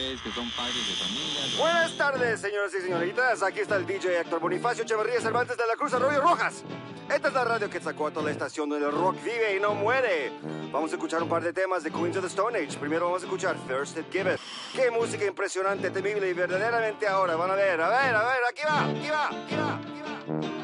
ustedes que son padres de familia. Buenas tardes, señoras y señoritas. Aquí está el DJ Héctor Bonifacio Echeverría Cervantes de la Cruz Arroyo Rojas. Esta es la radio Quetzalcóatl, la estación donde el rock vive y no muere. Vamos a escuchar un par de temas de Queens of the Stone Age. Primero vamos a escuchar First It Give It. Qué música impresionante, temible y verdaderamente ahora. Van a ver, aquí va.